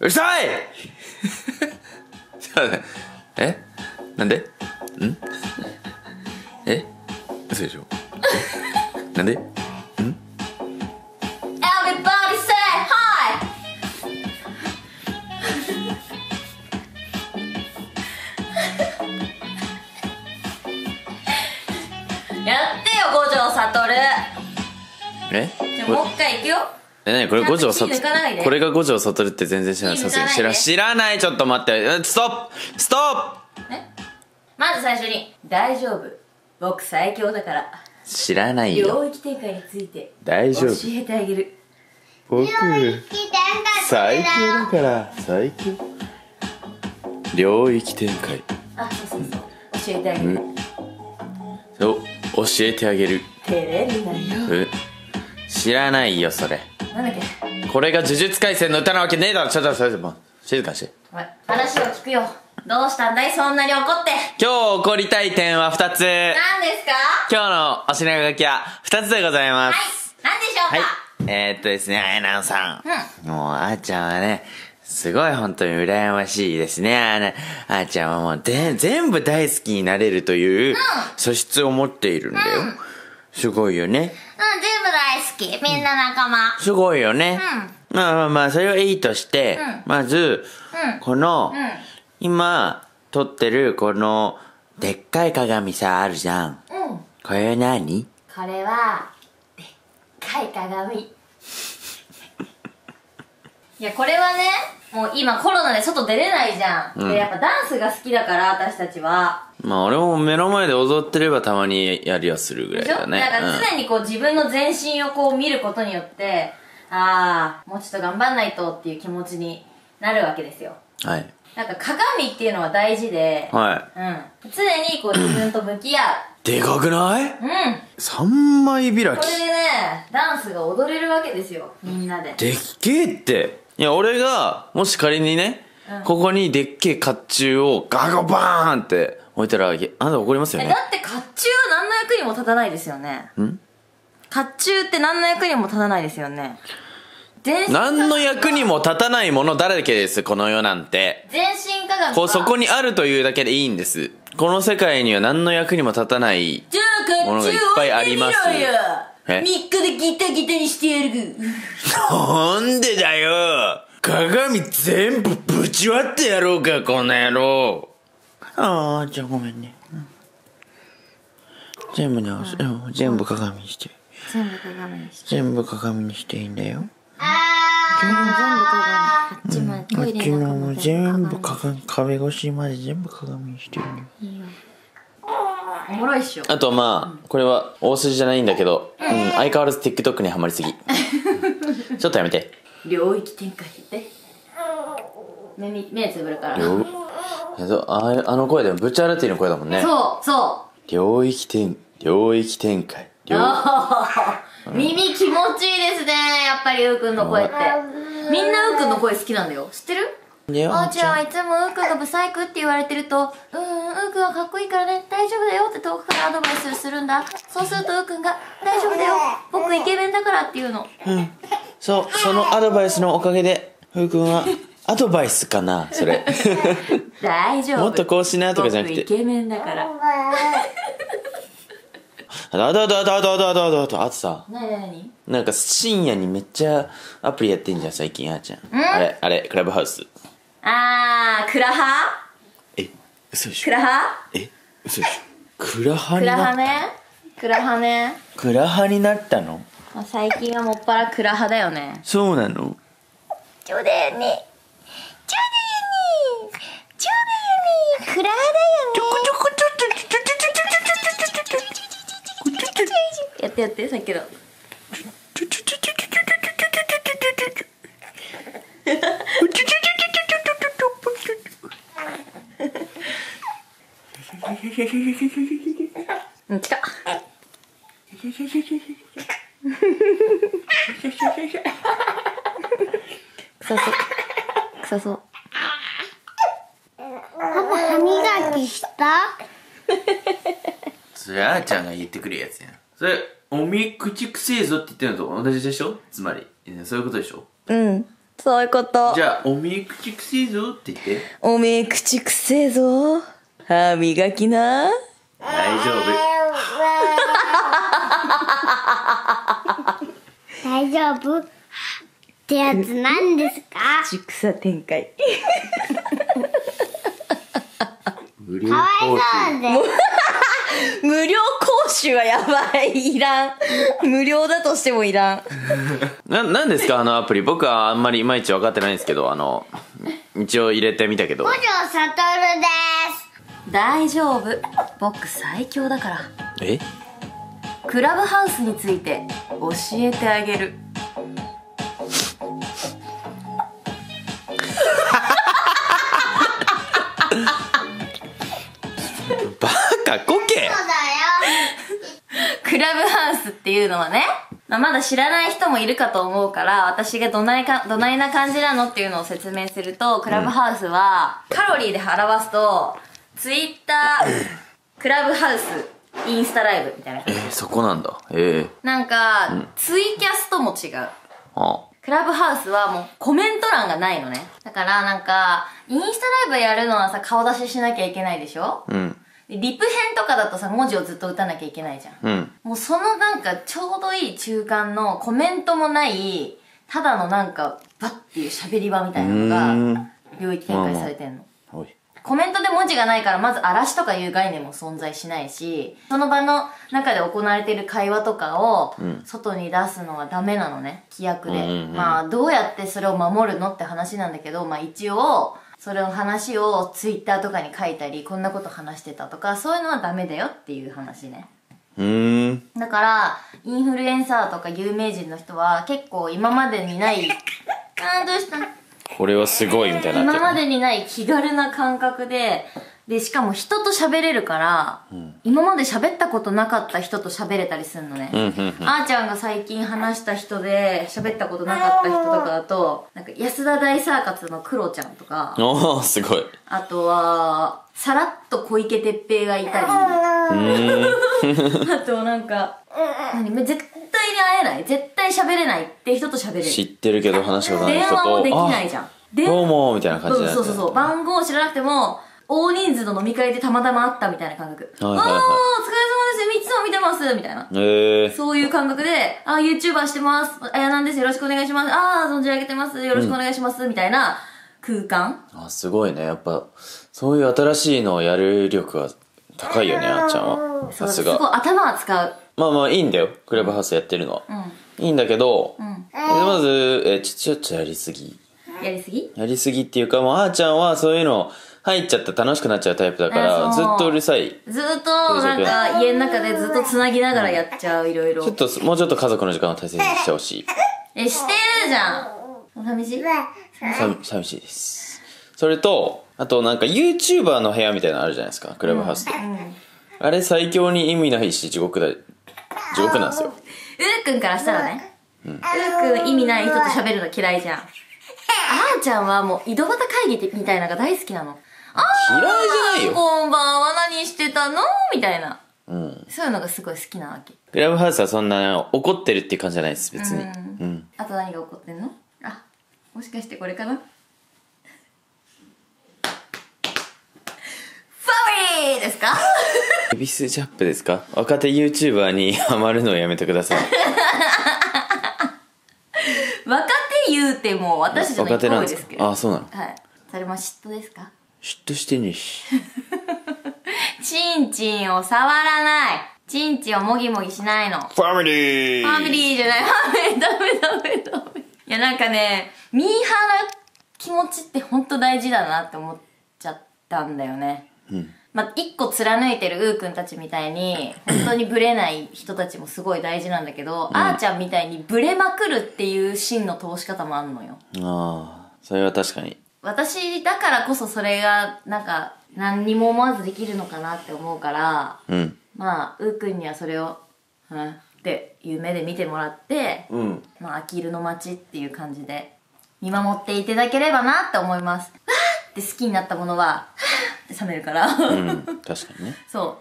るさいえなんで嘘でしょなんで Everybody say hi! やってよ五条悟。じゃあもう一回いくよ。 これ五条ちゃんと気抜かないでこれが五条悟って全然知らない。 気抜かないで知らない。ちょっと待って、ストップまず最初に大丈夫、僕最強だから、 知らないよ。 領域展開について大丈夫、 教えてあげる。 僕最強だから。最強領域展開。 あ、そう教えてあげる。 そう教えてあげる。 照れるなよ。 知らないよそれ。 なんだっけ。 これが呪術廻戦の歌なわけねえだろ。ちょっともう静かにして。 お前話を聞くよ。どうしたんだい、そんなに怒って。 今日怒りたい点は2つ。 何ですか。 今日のお品書きは2つでございます。 はい、何でしょうか。 はい、ですね、あやなんさん、もうあーちゃんはね、すごい本当に羨ましいですね。あーちゃんはもう全部大好きになれるという素質を持っているんだよ。すごいよね。 全部大好き。みんな仲間。 すごいよね。まあそれはいいとして、まず、この、今撮ってるこのでっかい鏡さあるじゃん。これは何？ これはでっかい鏡。いや、これはね、もう今コロナで外出れないじゃん。でやっぱダンスが好きだから私たちは。 まあ俺も目の前で踊ってればたまにやりはするぐらいだね。 だから常にこう自分の全身をこう見ることによって、ああもうちょっと頑張んないとっていう気持ちになるわけですよ。 はい。 なんか鏡っていうのは大事で、 は常にこう自分と向き合う。 でかくない？ 3 枚開き。 これでね、ダンスが踊れるわけですよ、みんなで。 でっけえって。いや俺がもし仮にね、ここにでっけえ甲冑をガガバーンって置いたらあなた怒りますよね。 だって甲冑は何の役にも立たないですよね。甲冑って何の役にも立たないですよね。 何の役にも立たないものだらけです、この世なんて。 全身鏡はそこにあるというだけでいいんです。この世界には何の役にも立たないものがいっぱいあります。 3日でギタギタにしてやる。 なんでだよ。鏡全部ぶち割ってやろうか、この野郎。ああ、じゃあごめんね。全部直す。全部鏡にして。全部鏡にしていいんだよ。 全部鏡。こっちも全部鏡、壁越しまで全部鏡にしてるんだよ。 おもろいっしょ。 あとまあこれは大筋じゃないんだけど、相変わらず TikTok にハマりすぎ。ちょっとやめて。 領域展開って目つぶるから。 あの声でもブチャラティの声だもんね。 そう領域展開。 耳気持ちいいですね、やっぱりうーくんの声って。みんなうーくんの声好きなんだよ、知ってる？あーちゃんはいつもうーくんがブサイクって言われてると、うーくんはかっこいいからね、大丈夫だよって遠くからアドバイスするんだ。そうするとうーくんが大丈夫だよ、僕イケメンだからっていうの。 そのアドバイスのおかげでふうくんはアドバイスかなそれ。 大丈夫、 もっとこうしなとかじゃなくて、 僕イケメンだから。 あとさ、 何なんか深夜にめっちゃアプリやってんじゃん最近。あーちゃんあれクラブハウス。 クラハ嘘でしょ。 クラハ嘘でしょ。クラハになったの？ 最近はもっぱらクラハだよね。 そうなの？ そうだよね。クラハだよね。やってさっきの。来た。臭そう。 パパ歯磨きした？ それあーちゃんが言ってくるやつやん。それおみ口くせえぞって言ってるのと同じでしょ。つまりそういうことでしょ。 伝そういうこと。 じゃあ、おめえ口くせえぞって言って。 おめえ口くせえぞ。歯磨きな。 大丈夫。 大丈夫ってやつなんですか？ 口草展開。 無料かわい講そうで。 無料講習はやばい。いらん。無料だとしてもいらん。 なんですかあのアプリ。僕はあんまりいまいち分かってないんですけど、一応入れてみたけど。 五条悟です。 大丈夫。僕最強だから。 え？ クラブハウスについて教えてあげる。 バカこけ。 そうだよ。 クラブハウスっていうのはね、まだ知らない人もいるかと思うから、私がどないな感じなのっていうのを説明すると、クラブハウスは、カロリーで表すと、ツイッター、クラブハウス、インスタライブみたいな。 そこなんだ。 なんか、ツイキャスとも違う。 あクラブハウスはもうコメント欄がないのね。だからなんか、インスタライブやるのはさ、顔出ししなきゃいけないでしょ？ うん。 でリプ編とかだとさ、文字をずっと打たなきゃいけないじゃん。 うん。 もうそのなんかちょうどいい中間のコメントもない、ただのなんか、バッっていう喋り場みたいなのが、領域展開されてんの。 おい。 コメントで文字がないからまず嵐とかいう概念も存在しないし、その場の中で行われている会話とかを外に出すのはダメなのね、規約で。まあどうやってそれを守るのって話なんだけど、まあ一応それの話をツイッターとかに書いたり、こんなこと話してたとか、そういうのはダメだよっていう話ね。だからインフルエンサーとか有名人の人は結構今までにないどうしたのこれはすごいみたいな。 今までにない気軽な感覚で、しかも人と喋れるから、今まで喋ったことなかった人と喋れたりするのね。あーちゃんが最近話した人で喋ったことなかった人とかだと、なんか安田大サーカスのクロちゃんとか、 おー、すごい。 あとは、さらっと小池徹平がいたり、あとなんか、絶対に会えない、絶対喋れないって人と喋れる。 知ってるけど話したことない電人と。 話もできないじゃん。 どうもみたいな感じで。 そう。番号を知らなくても、大人数の飲み会でたまたま会ったみたいな感覚。お疲れ様です。いつも見てます。みたいな。そういう感覚で、YouTuber してます。あやなんです。よろしくお願いします。存じ上げてます。よろしくお願いします。みたいな空間。 すごいね。やっぱ、そういう新しいのをやる力が高いよね、あっちゃんは。さすが。 すごい頭は使う。 まあいいんだよ。クラブハウスやってるのは。いいんだけど、まず、ちょっとやりすぎ。 やりすぎっていうか、もうあーちゃんはそういうの入っちゃって楽しくなっちゃうタイプだから、ずっとうるさい。 ずっとなんか家の中でずっと繋ぎながらやっちゃう、いろいろ。 もうちょっと家族の時間を大切にしてほしい。 してるじゃん。寂しい？ 寂しいです。それと、あとなんか YouTuber の部屋みたいなのあるじゃないですか、クラブハウスで。あれ最強に意味ないし地獄なんですよ。 うーくんからしたらね。うーくん意味ない人と喋るの嫌いじゃん。あーちゃんはもう井戸端会議みたいなのが大好きなの。 嫌いじゃないよ。 こんばんは、何してたのみたいな。そういうのがすごい好きなわけ。 クラブハウスはそんな怒ってるっていう感じじゃないです、別に。 あと何が起こってんの？もしかしてこれかな？ファミリーですか？ エビスジャップですか？若手 YouTuber にハマるのをやめてください。 若手言うても私じゃない方ですけど。 そうなの。 はい。それも嫉妬ですか？ 嫉妬してねえし。 チンチンを触らない。チンチンをもぎもぎしないの。 ファミリーファミリーじゃない。ダメ。いやなんかね、ミーハーな気持ちってほんと大事だなって思っちゃったんだよね。一個貫いてるうーくんたちみたいに本当にブレない人たちもすごい大事なんだけど、あーちゃんみたいにブレまくるっていう芯の通し方もあんのよ。 それは確かに。 私だからこそそれがなんか何にも思わずできるのかなって思うから、まあうーくんにはそれをっていう目で見てもらって、あきるの街っていう感じで見守っていただければなって思います。わーって好きになったものははーって冷めるから。 確かにね。 そう。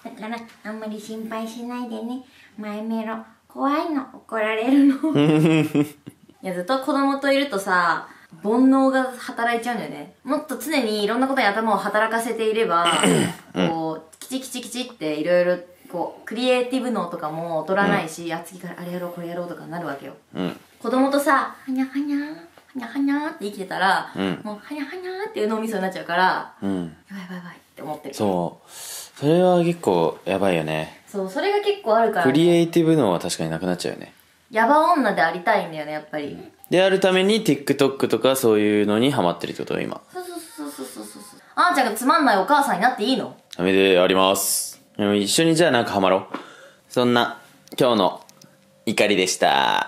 だからあんまり心配しないでね。マイメロ怖いの、怒られるの。 いや、ずっと子供といるとさ、煩悩が働いちゃうんだよね。もっと常にいろんなことに頭を働かせていれば、こう、キチキチキチっていろいろ、こう、クリエイティブ脳とかも劣らないし、次からあれやろうこれやろうとかなるわけよ。子供とさ、はにゃはにゃはにゃはにゃって生きてたら、もうはにゃはにゃっていう脳みそになっちゃうから、やばいやばいやばいって思ってる。 そう。それは結構やばいよね。 そう、それが結構あるから、ね。 クリエイティブ脳は確かになくなっちゃうよね。 ヤバ女でありたいんだよね、やっぱり。 であるために TikTok とかそういうのにハマってるってこと今。 そう。あんちゃんがつまんないお母さんになっていいの？ ダメであります。でも一緒にじゃあなんかハマろう。そんな、今日の怒りでした。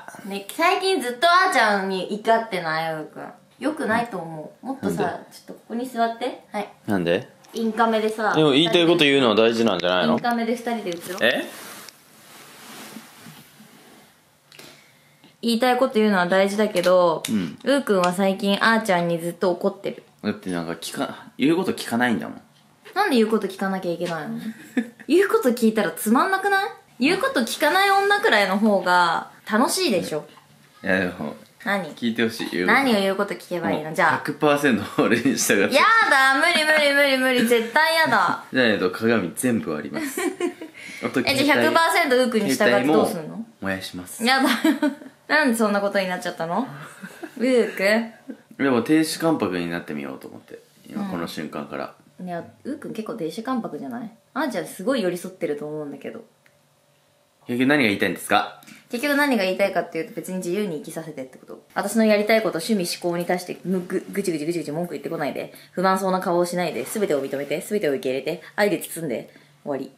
ね、最近ずっとあーちゃんに怒ってないよくん。よくないと思う。もっとさ、ちょっとここに座って。はい。 なんで？ インカメでさ。 でも言いたいこと言うのは大事なんじゃないの？ インカメで2人で映ろう。言いたいこと言うのは大事だけど、うーくんは最近あーちゃんにずっと怒ってる。 だってなんか言うこと聞かないんだもん。 なんで言うこと聞かなきゃいけないの？言うこと聞いたらつまんなくない？言うこと聞かない女くらいの方が楽しいでしょ。 いやでも何？ 聞いてほしい。 何を言うこと聞けばいいの？じゃあ 100% 俺に従って。 やだ、無理絶対やだ。 じゃないと鏡全部割ります。 じゃあ 100% ウーくんに従ってどうすんの？ 燃やします。 やだ。なんでそんなことになっちゃったの？ウーくん。 でも亭主関白になってみようと思って今この瞬間から、 いや、ウーくん結構亭主関白じゃない？あんちゃんすごい寄り添ってると思うんだけど。 結局何が言いたいんですか？ 結局何が言いたいかっていうと、別に自由に生きさせてってこと。私のやりたいこと、趣味思考に対してぐちぐち文句言ってこないで、不満そうな顔をしないで、全てを認めて、全てを受け入れて、愛で包んで終わり。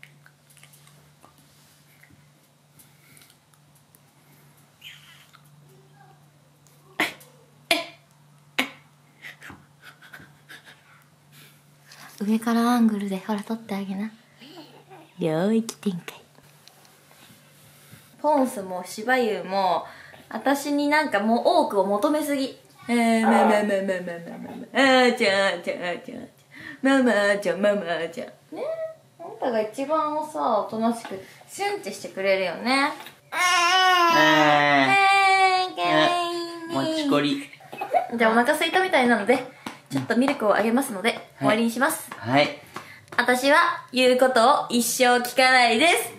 上からアングルでほら撮ってあげな。領域展開。ポンスも芝優も私になんかもう多くを求めすぎ。ママーちゃんママーちゃんね、あんたが一番さおとなしくシュンってしてくれるよね。 もちこり。 じゃあお腹空いたみたいなのでちょっとミルクをあげますので終わりにします。 はい。 私は言うことを一生聞かないです。